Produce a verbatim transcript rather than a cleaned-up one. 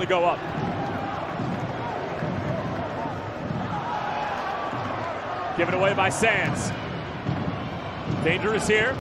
certainly go up. Given away by Sands. Dangerous here.